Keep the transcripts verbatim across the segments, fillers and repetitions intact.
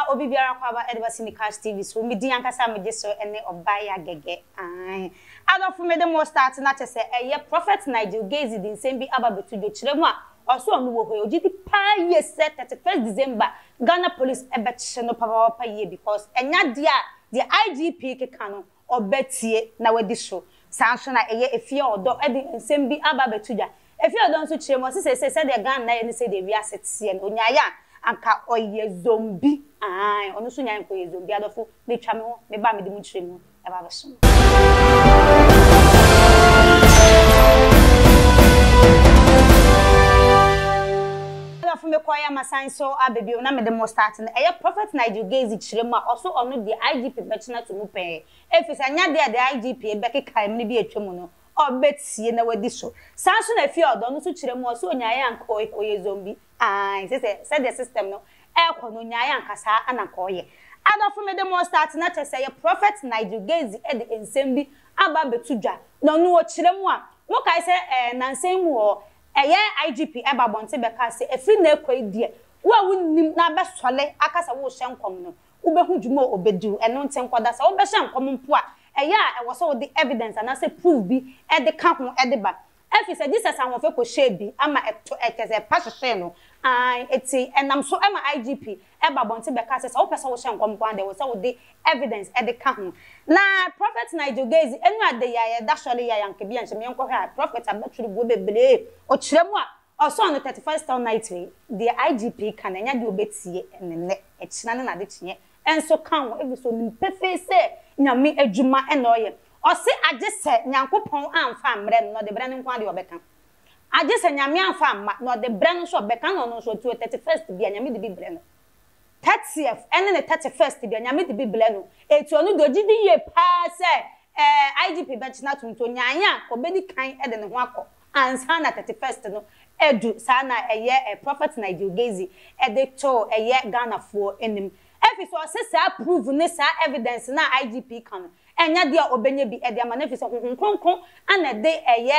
obi biara kwa ba Edward Nikas T V so me di ankasa me so ene obaya gege ai adofo me dem start na chese eye prophet Nigel Gazi din sembi aba betujo kiremu a oso onu wo hoye ogidi pa ye set thirty-first December Ghana police ebe che no papa papa ye because enya dia the I G P keka no obetie na wadi so sanso na eye efie odo edi sembi aba betuja efie odo nso kiremu se se se de Ghana na ye ne se de wi asetie no onyaya anka oye zombie ai onu so nyan ko ye zombie adofo me twa me ho me ba me de mu kiremu e ba beso adofo me kwaya masan so abebi na me de mo start na eye prophet Nigel Gazi kiremu a oso onu de I G P bechina to mu pe efisa nya de de I G P be keka me bi atwemu no obetie na wadi so sanso na fie odo no so kiremu oso onyaye anka oye zombie ai se se se the system no e ko no nyaye ankasa anaka oye adofo me de mo start na chese ye prophet Nigel Gazi e de ensembi aba betudwa no no o kiremu a mo kai se eh nansen mu o eye I G P e ba bonte be ka se efri na ekwa die wo wunnim na be sole akasa wo hye nkom no wo be hu dwuma obedu eno nten koda sa wo be hye nkom mpo a eye a e wo so the evidence and say proof bi e de ka ho e de ba efi se Jesus an wo fe ko hye bi ama eto ekeze pa hye no ai eti enam so ema I G P e ba bonte be ka se wo pese wo hye nkom kwa de wo so the evidence e de ka ho na prophet Nigel Gazi enu ade ya ye da shole ya yanke bi anche me enko ha prophet abaturi bo bebele o kiremu a oso on the thirty-first night we the I G P kan enya de obetie enene e kina na de kyenye enso kan wo ebi so nimpefe se nyame adwuma ena oye o se agese nyankopon amfa amre no de bre ne nko ade obeka agese nyame amfa amma no de bre no so obeka no no so to thirty-first bia nyame de bi bre no thirtieth ene ne thirty-first bia nyame de bi bre no etu onu do gidi ye pa se eh I G P benchina tunto nyanya obedi kan ede ne ho akọ ansa na thirty-first no edu sana eye prophet Nigel Gazi ede to eye Ghana for enim efi so se sa prove ne sa evidence na I G P kan enya dia obenye bi ede ama na fi so honkonkon ana de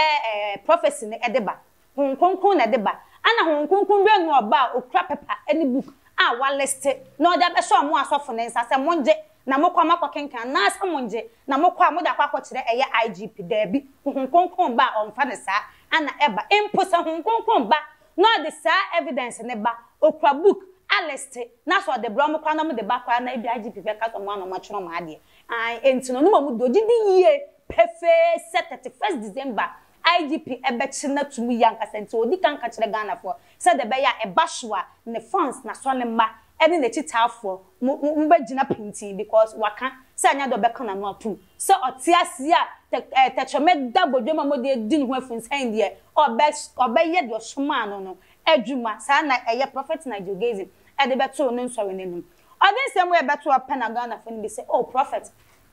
eye prophecy ne ede ba honkonkon na de ba ana honkonkon bi anu oba okra paper any book a wa list no da be so mo asofo ne nsa se monje na mokwa makwa kenkan na asa monje na mokwa mo da kwakọ kire eye I G P da bi honkonkon ba onfa ne sa ana eba imposa honkonkon ba no the sa evidence ne ba okra book aleste na so de bro mo kwa na mo de ba kwa na ebi I G P be ka so mo no matchero ma ade ai entino no mo doji di ye pefe thirty-first December I G P ebe china tumu yanka senti odi kan ka kire Ghana for se de be ya eba hwa ne funds na so ne ma ene ne chitafo mo ba gina pinti because waka se anya do be kan na no apu se otiase a techome da bodwema mo de din ho afunsan de obe obe ye de osoma no no adwuma sa na eye prophet Nigel Gazi e de beto no nsori nenum odin sem we beto apena Ghana for be say oh prophet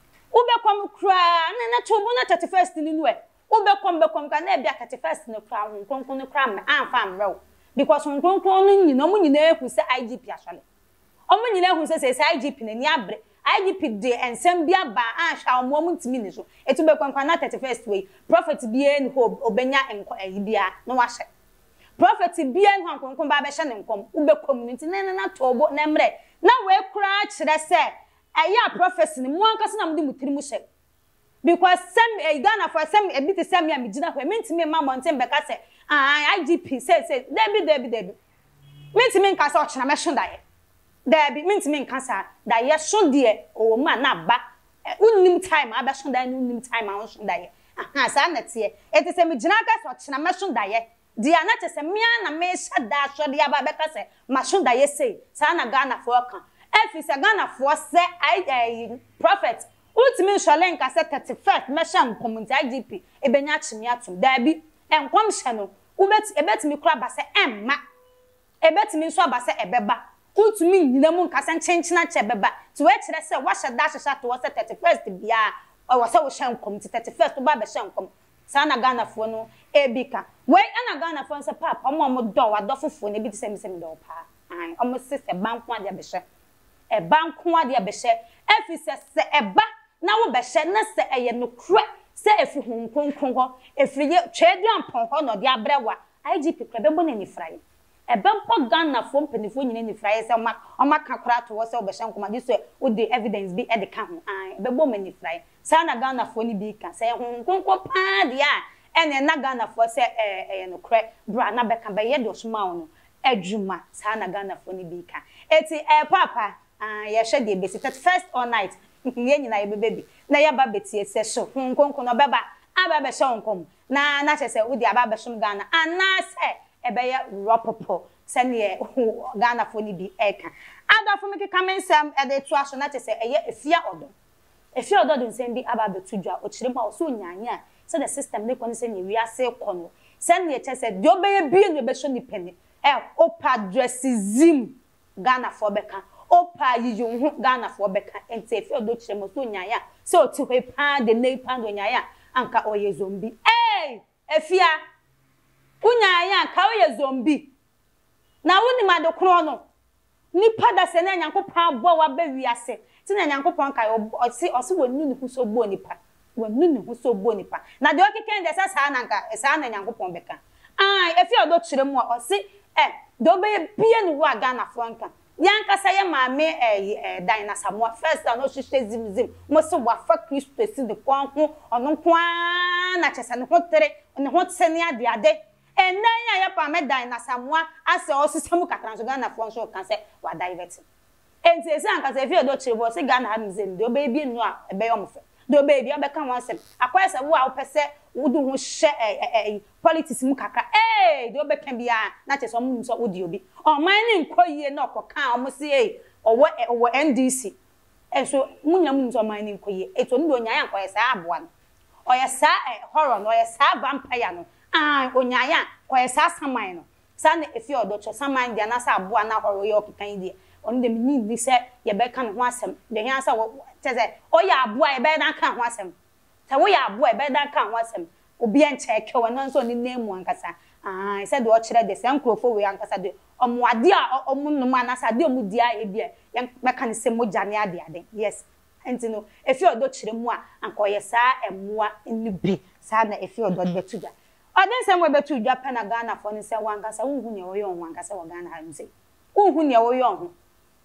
ubekom kra na na to na thirty-first ni nu e ubekom bekom ka na bia thirty-first ni kra ho konkon ni kra amfa amrew because konkon no nyina mo nyina ehu se I G P asole omo nyina ehu se se I G P na ni abre I G P de ensem bia ba ahwa omo mo ntimi ni so etu bekom kwa na thirty-first way prophet bia ni ho obenya enko ayi bia no wa hye prophet bia nwan konkon ba be hye ne nkom ube community na na tobo na mre na we kura kire se aya prophecy ni mo ankase na mo di mutiri mu hye because sem e Ghana for sem e bit sem ya me gina ho me ntimi ma mountain be ka se ah I G P say say debi debi debi me ntimi nka se o chena me hye dae debi me ntimi nka sa da ye so de o ma na ba unnim time aba hye dae unnim time a hye dae aha sa na tie eti se me gina ka se o chena me hye dae dia na chese mia na me shada so dia ba be ka se ma hye dae say sa na Ghana for kan efi se Ghana for se I prophet ultimi shalen ka se thirty-first me shan community I G P ebenya chimi atum da bi enkom hye no ubet ebetimi kura ba se emma ebetimi so ba se ebeba ultimi nyina mu nka se nkenchina che beba ti we kire se wa hye da hye to se thirty-first bia o wo se wo hye community thirty-first ba be hye nkom sa na Ghana fo no ebika we na Ghana fo se papa mo mo do wa do fofo ne bi ti se mi se mi do pa an o mo se se banko ade be hye e banko ade be hye efi se se eba na wo be hye na se eye no kra se efi honkonkon ho efi ye twedu ampon ho no de abrewa I G P kra be bo na ni fraye ebempo Ghana fo mpanifo nyine ni fraye se oma oma kakura to wo se obehye nkoma di so wo de evidence bi e de ka ho an ebebo mani fraye sa na Ghana fo ni bi ka se ho nkonko pa dia ene na Ghana fo se eh eh no kre bra na beka be ye do soma wo adwuma sa na Ghana fo ni bi ka eti eh papa ah ye hwe de besi first all night ye nyina ye bebe na ye ba betie se so nkonko no beba aba be hye nkom na na che se wo de aba be shom Ghana anase ebeye ropopo sene Ghana fo ni bi eka adafo me keka mensam e de to aso na che se eye efia odo efia odo de nsem bi aba betudwa o kire ma o so nyanya so the system ne kon se ne wi ase kono sene che se de obeye bi ne be so ni pene e opa dressism Ghana fo beka opa yiyo hu Ghana fo beka ente efia odo kire ma so nyanya so o ti hwe pa de nei pa do nyanya anka oye zombi eh efia unya ya ka oye zombi na woni madokro no nipa da se na nyankopon abo wa ba wiase ti na nyankopon kai osi osi wonu ni huso bo nipa wonu ni huso bo nipa na de okeken de sasa na nka sa na nyankopon beka ai efi odo kire mu osi eh do be bie ni wa Ghana franka yanka sa ye maame eh dan na samoa first na no hwehwe zimzim mo se wa fa Kristo si de kon ho ono kwa na chese ne ho tere ne ho tsene ade ade enanya ya pa medan na samoa ase osisemu kakran so Ghana fo so kan se wa divert enti ese anka se fi odo chirebo se Ghana ha nzem do be bi nu a ebe yo mfe do be bi obeka ho asem akwa se wo a opese wudu ho hye politics mu kakra eh do be kan bia na che so mu so wudi obi o man ni nkoyie na okoka o mo se eh owo owo N D C eso munya mu so man ni nkoyie eto ndo nya ya nkoye sa aboa no oye sa horror no oye sa vampire no ah onyaya kwa sa saman no sa na efi odo cho saman dia na sa aboa na horo ye okekan dia on dem ni ni se ye be kan ho asem de hia sa teze oya aboa ye be dan kan ho asem ta wo ya aboa ye be dan kan ho asem obi en check we no so ni name ankasa ah se de o kire de se nkrofo we ankasa de omoade a omunum anasa de omudia e bia ye be kan se moja ne ade ade yes enti no efi odo kire mu a ankoye sa emoa ni bi sa na efi odo de betuga odin sem we betu dwa pe na Ghana fo ni se wankasa unhu ne wo yon wankasa wa Ghana ha nse unhu ne wo yon ho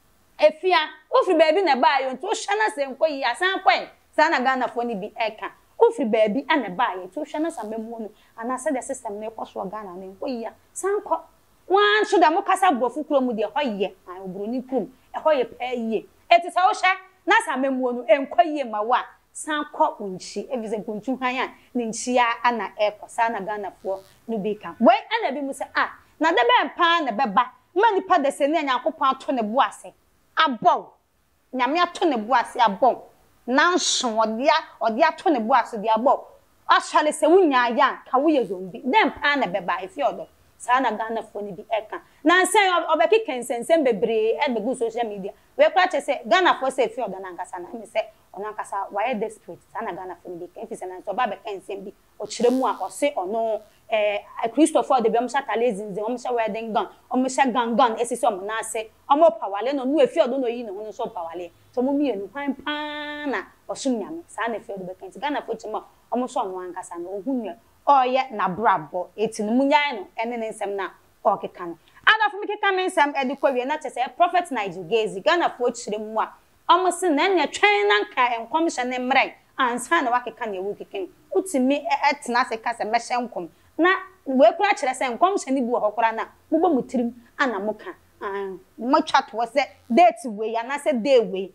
efia ofri baabi na ba yo nto hwa na se nkoyi asan kwen sa na Ghana fo ni bi eka ofri baabi ana ba yo to hwa na sa memu no ana se the system na ekoso Ghana na nkoyi san ko wan so da mo kasa brofu kuro mu de hoye an obroni krum e hoye pa yie eti sa wo hwa na sa memu no enkoyi ma wa san kwa unchi evize guntu hanya ni nchia ana ekosa na Ghana fo no bi kan we ana bi mu se ah na de be pa na beba ma nipa de se ne nyankopon ato ne bo ase abon nyame ato ne bo ase abon na nso odia odia ato ne bo ase de abon ashale se wunya ya ka wo ye zombi dem pa na beba efi odo sa na Ghana fo ni bi eka na nsen obeki kensensem bebre e be go social media we kwa che se Ghana fo se efi odo na nkasa na me se onankasa why desperate sana Ghana fo bi kan fisa na so ba be kan sem bi o kire mu a o se ono eh Christopher de bi o msha talezinze o msha wedding gun o msha gangan esisi o na ase o mo pawale no nu efi odo no yi no ho so pawale so mo mienu kwan pa na o sum nyame sana efi odo be kan Ghana fo chima o mo so no ankasa no o hunye o ye na brabo etinu munyan no ene ne nsem na o keka no ada fo mi keka me nsem e de kwawie na chese prophet Nigel Gezi Ghana fo chire mu a almost na na twen na nka enkomhye ne mrai ansa na wakeka na ewu keken utimi etena se kasa mehye nkom na we kura kire se enkomhye ne bi wo hokora na mubo mutirim ana muka ah matwa to se date we ya na se day we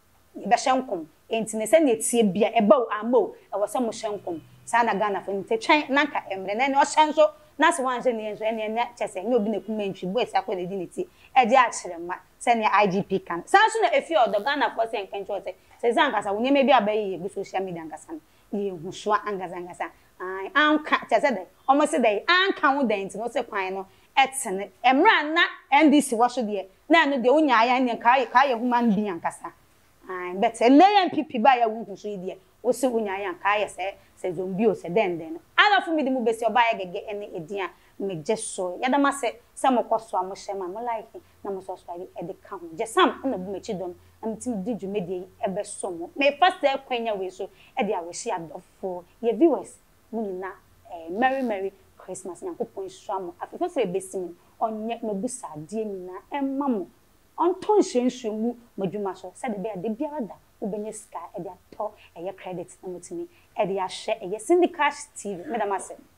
be hye nkom enti ne se na etie bia eba amo e wo se mo hye nkom sa na Ghana fo nte twen na nka emre na ne o hye nso na se wan hye ne enso ene ene chese ne obi na kuma ntwi bo esi akwa na di neti e di a kire ma send your I G P can. Sanso na efi odo Ghana for say nkan cho say. Say zankasa wo nyeme bia bayi ye social media nkasa. Ye huso angaza ngasa. Ai anka chese dey. Omo se dey anka wo dey nti no se kwan no etene. Emra na N D C wo so dey. Na no dey unya aya ne ka ka ye human being nkasa. Ai but le N P P ba ya wo huso dey. Wo se unya aya ka ye se se zombi o se den den. Ala fu mi di mu besi oba ya gege ene edian. Me jeso ya da ma se se mo kwaso am hye ma mo like na mo subscribe e de ka ho je sam na bu mechi dom na mtim di dwumedie e be so mo me first e kwanya we so e de awehye adofo ye viewers mo nyina eh merry merry Christmas Nyankopon hwam afefe fere besim onye no busa de nyina emma mo onton hyenhyenmu madwuma so se de be de biara da ubenye sky e de ato eye credit na mutimi e de ahye eye Cindy Cash T V medam ase